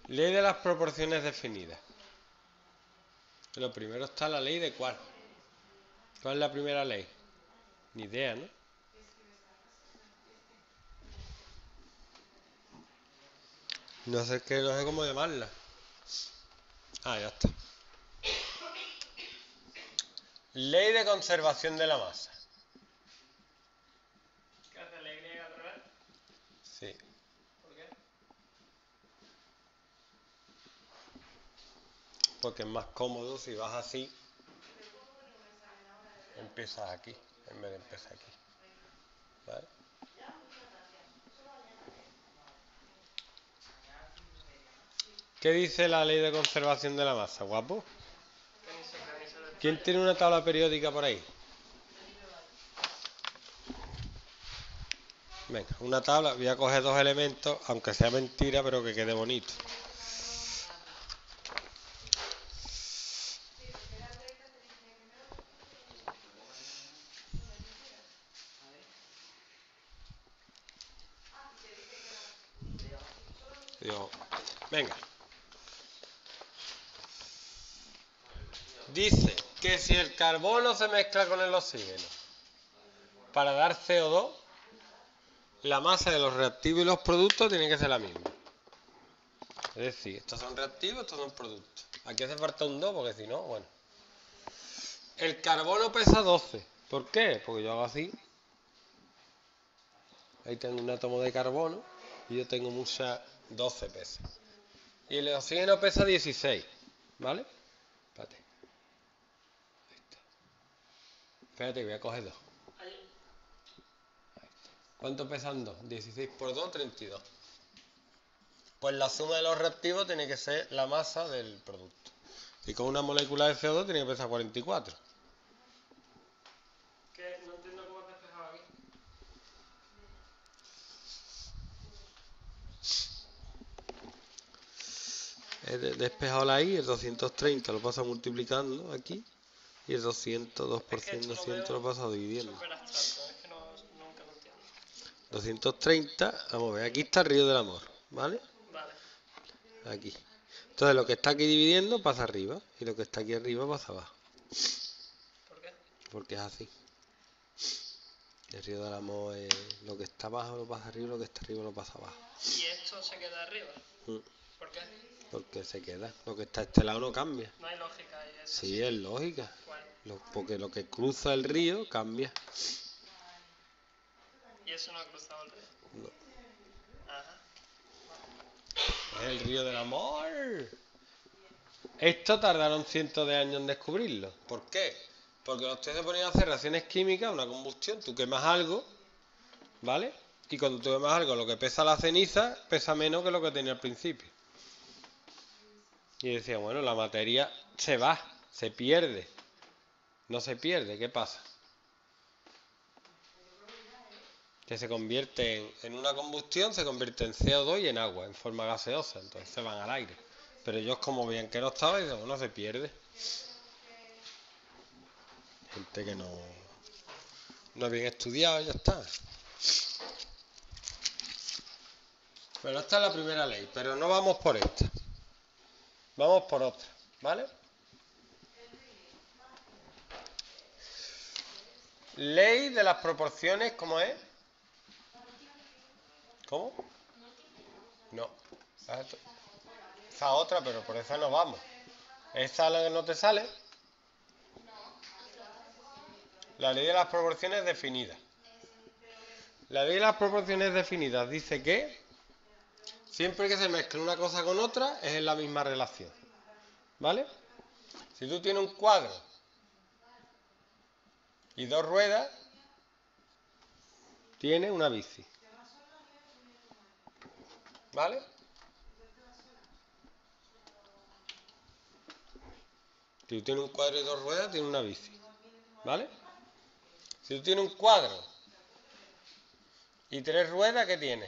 Ley de las proporciones definidas. Lo primero está la ley de cuál. ¿Cuál es la primera ley? Ni idea, ¿no? No sé cómo llamarla. Ah, ya está. Ley de conservación de la masa. ¿Qué hace la Y al revés? Sí. ¿Por qué? Porque es más cómodo si vas así. Empiezas aquí, en vez de empezar aquí. ¿Vale? ¿Qué dice la ley de conservación de la masa, guapo? ¿Quién tiene una tabla periódica por ahí? Venga, una tabla, voy a coger dos elementos, aunque sea mentira, pero que quede bonito. Digo, venga. Dice que si el carbono se mezcla con el oxígeno para dar CO2, la masa de los reactivos y los productos tiene que ser la misma. Es decir, estos son reactivos, estos son productos. Aquí hace falta un 2 porque si no, bueno. El carbono pesa 12. ¿Por qué? Porque yo hago así. Ahí tengo un átomo de carbono y yo tengo muchas 12 pesas. Y el oxígeno pesa 16. ¿Vale? Espérate. Ahí está. Espérate, voy a coger 2. ¿Cuánto pesan 2? 16 por 2, 32. Pues la suma de los reactivos tiene que ser la masa del producto. Y con una molécula de CO2 tiene que pesar 44. Que no entiendo cómo has despejado aquí. He despejado la I, el 230 lo paso multiplicando aquí. Y el 200, 2 por 100, 200 lo paso dividiendo. Súper abstracto, es que nunca lo entiendo. 230, vamos a ver, aquí está el río del amor, ¿vale? Vale. Aquí. Entonces lo que está aquí dividiendo pasa arriba y lo que está aquí arriba pasa abajo. ¿Por qué? Porque es así. El río del amor es lo que está abajo lo pasa arriba y lo que está arriba lo pasa abajo. ¿Y esto se queda arriba? ¿Por qué? Porque se queda. Lo que está a este lado no cambia. No hay lógica ahí. Sí, es lógica. ¿Cuál? Porque lo que cruza el río cambia. ¿Y eso no ha cruzado el río? No. Ajá. Es el río del amor. Esto tardaron cientos de años en descubrirlo. ¿Por qué? Porque los tíos se ponían a hacer reacciones químicas, una combustión, tú quemas algo, ¿vale? Y cuando tú quemas algo, lo que pesa la ceniza pesa menos que lo que tenía al principio. Y decía, bueno, la materia se va, se pierde. No se pierde, ¿qué pasa? Que se convierte en una combustión, se convierte en CO2 y en agua, en forma gaseosa, entonces se van al aire. Pero ellos como veían que no estaba, dicen, bueno, se pierde. Gente que no es bien estudiado, ya está. Bueno, esta es la primera ley, pero no vamos por esta. Vamos por otra, ¿vale? Ley de las proporciones, ¿cómo es? ¿Cómo? No. Esa otra, pero por esa no vamos. ¿Esa la que no te sale? La ley de las proporciones definidas. La ley de las proporciones definidas dice que siempre que se mezcle una cosa con otra es en la misma relación. ¿Vale? Si tú tienes un cuadro y dos ruedas, tienes una bici. ¿Vale? Si tú tienes un cuadro y dos ruedas, tienes una bici. ¿Vale? Si tú tienes un cuadro y tres ruedas, ¿qué tienes?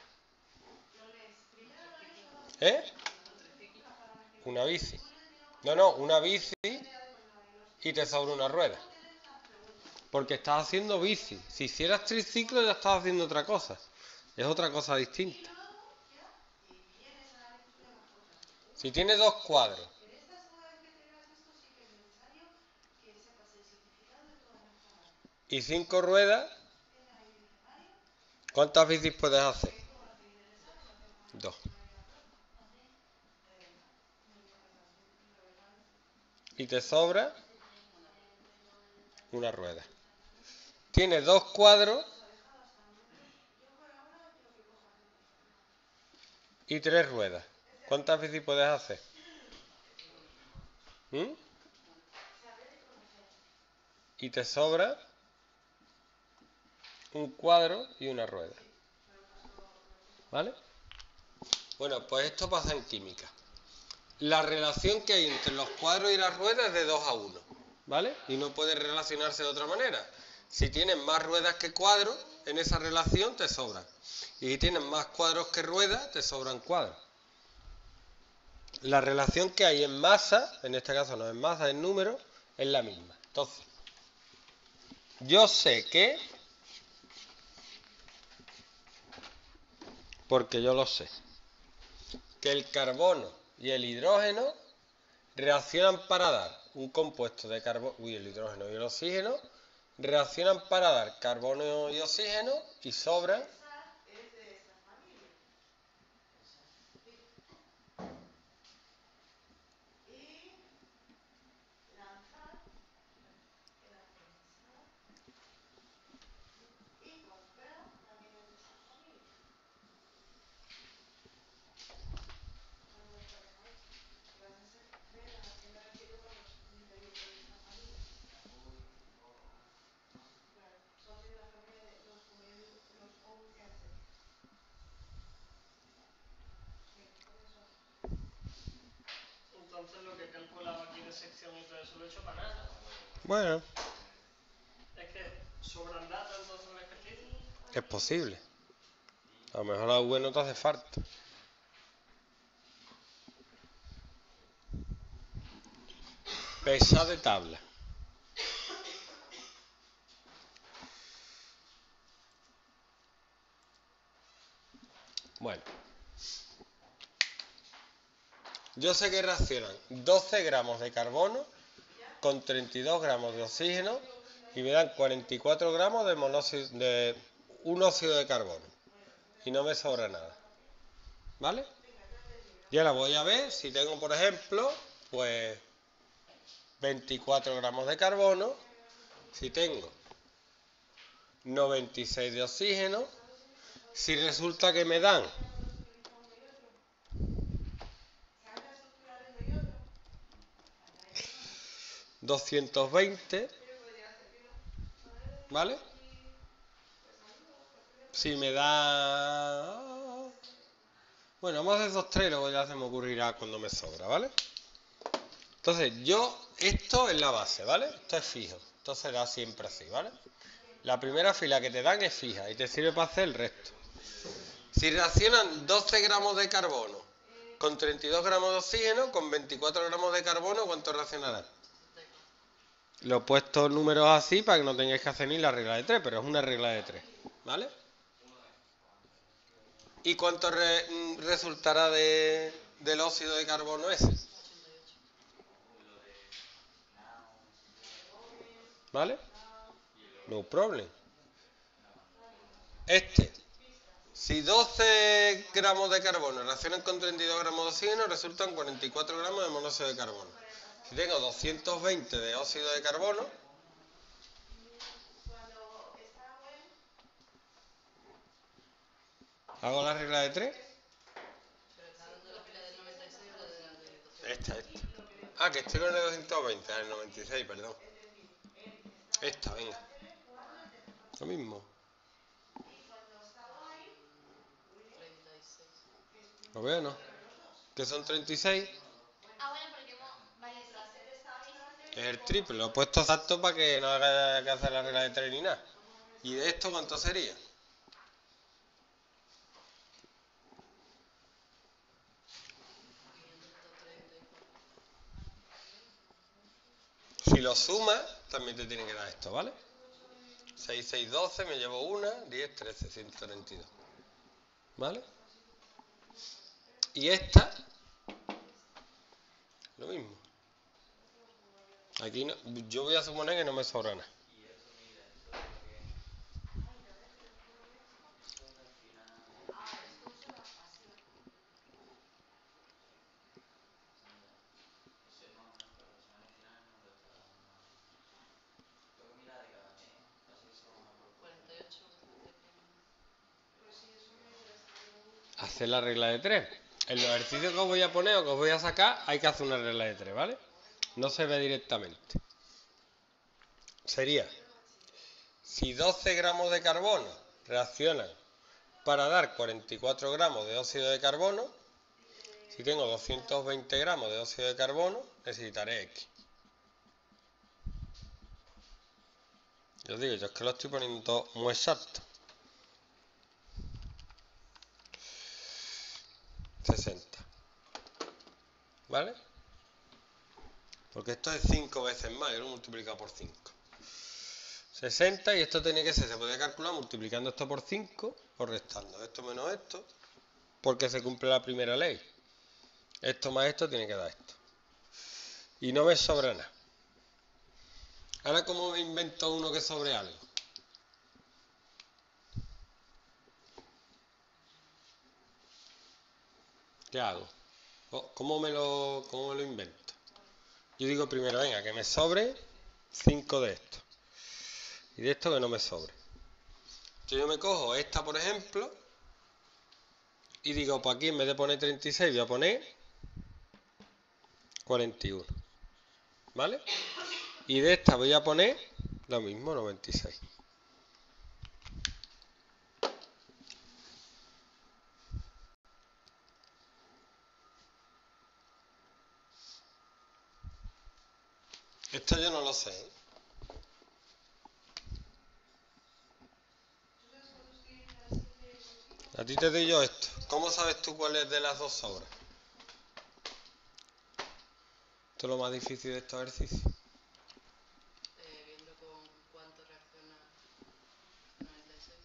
¿Eh? Una bici. No, una bici y te sobra una rueda. Porque estás haciendo bici. Si hicieras triciclo ya estás haciendo otra cosa. Es otra cosa distinta. Si tiene dos cuadros y 5 ruedas, ¿cuántas bicis puedes hacer? 2. Y te sobra una rueda. Tiene 2 cuadros y 3 ruedas. ¿Cuántas bicis puedes hacer? Y te sobra un cuadro y una rueda. ¿Vale? Bueno, pues esto pasa en química. La relación que hay entre los cuadros y las ruedas es de 2 a 1. ¿Vale? Y no puede relacionarse de otra manera. Si tienes más ruedas que cuadros, en esa relación te sobran. Y si tienes más cuadros que ruedas, te sobran cuadros. La relación que hay en masa, en este caso no en masa, en número, es la misma. Entonces, yo sé que, porque yo lo sé, que el carbono y el hidrógeno reaccionan para dar un compuesto de carbono, el hidrógeno y el oxígeno, reaccionan para dar carbono y oxígeno y sobran Entonces lo que he calculado aquí de sección y todo eso lo he hecho para nada. Bueno, Es que sobran datos entonces en el ejercicio. es posible. A lo mejor la V no te hace falta. Pesa de tabla. Bueno. Yo sé que reaccionan 12 gramos de carbono con 32 gramos de oxígeno y me dan 44 gramos de un óxido de carbono. Y no me sobra nada. ¿Vale? Y ahora voy a ver si tengo, por ejemplo, pues 24 gramos de carbono, si tengo 96 de oxígeno, si resulta que me dan 220, ¿vale? Si me da... Bueno, vamos a hacer 2, 3 y luego ya se me ocurrirá cuando me sobra, ¿vale? Entonces, esto es la base, ¿vale? Esto es fijo. Esto será siempre así, ¿vale? La primera fila que te dan es fija y te sirve para hacer el resto. Si reaccionan 12 gramos de carbono con 32 gramos de oxígeno, con 24 gramos de carbono, ¿cuánto reaccionarán? Lo he puesto números así para que no tengáis que hacer ni la regla de 3, pero es una regla de 3, ¿vale? ¿Y cuánto resultará del óxido de carbono ese? ¿Vale? No problem. Si 12 gramos de carbono reaccionan con 32 gramos de oxígeno, resultan 44 gramos de monóxido de carbono. Si tengo 220 de óxido de carbono, hago la regla de 3. Esta. Ah, que estoy con el 220, el 96, perdón. Esta, venga. Lo mismo. ¿Lo veo o no? ¿Que son 36? Es el triple, lo he puesto exacto para que no haya que hacer la regla de 3 ni nada. ¿Y de esto cuánto sería? Si lo sumas, también te tiene que dar esto, ¿vale? 6, 6, 12, me llevo una, 10, 13, 132. ¿Vale? Y esta Aquí no, yo voy a suponer que no me sobra nada. Hacer la regla de 3. En los ejercicios que os voy a poner o que os voy a sacar hay que hacer una regla de 3, ¿vale? No se ve directamente. Sería, si 12 gramos de carbono reaccionan para dar 44 gramos de óxido de carbono, si tengo 220 gramos de óxido de carbono, necesitaré X. Yo digo, yo es que lo estoy poniendo muy exacto. 60. ¿Vale? Porque esto es 5 veces más, yo lo he multiplicado por 5. 60 y esto tiene que ser, se puede calcular multiplicando esto por 5 o restando esto menos esto, porque se cumple la primera ley. Esto más esto tiene que dar esto. Y no me sobra nada. Ahora, ¿cómo me invento uno que sobre algo? ¿Qué hago? ¿Cómo me lo invento? Yo digo primero, venga, que me sobre 5 de esto. Y de esto que no me sobre. Entonces yo me cojo esta, por ejemplo, y digo, pues aquí en vez de poner 36 voy a poner 41. ¿Vale? Y de esta voy a poner lo mismo, 96. Esto yo no lo sé, ¿eh? A ti te doy yo esto. ¿Cómo sabes tú cuál es de las dos sobras? Esto es lo más difícil de estos ejercicios. Viendo con cuánto reacciona 96.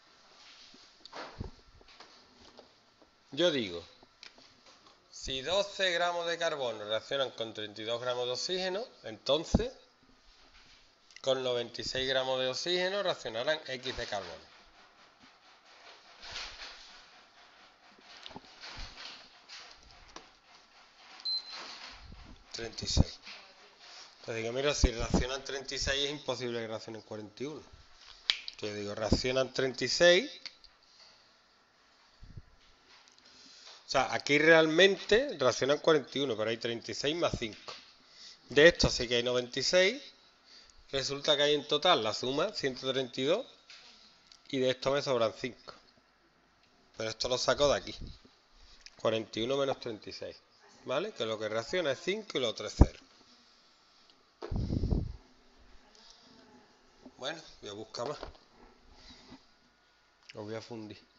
Yo digo, si 12 gramos de carbono reaccionan con 32 gramos de oxígeno, entonces con 96 gramos de oxígeno reaccionarán X de carbono. ...36... Entonces digo, mira, si reaccionan 36 es imposible que reaccionen 41. Entonces digo, reaccionan 36... O sea, aquí realmente reaccionan 41, pero hay 36 más 5. De esto sí que hay 96. Resulta que hay en total la suma 132. Y de esto me sobran 5. Pero esto lo saco de aquí. 41 menos 36. ¿Vale? Que lo que reacciona es 5 y lo otro es 0. Bueno, voy a buscar más. Os voy a fundir.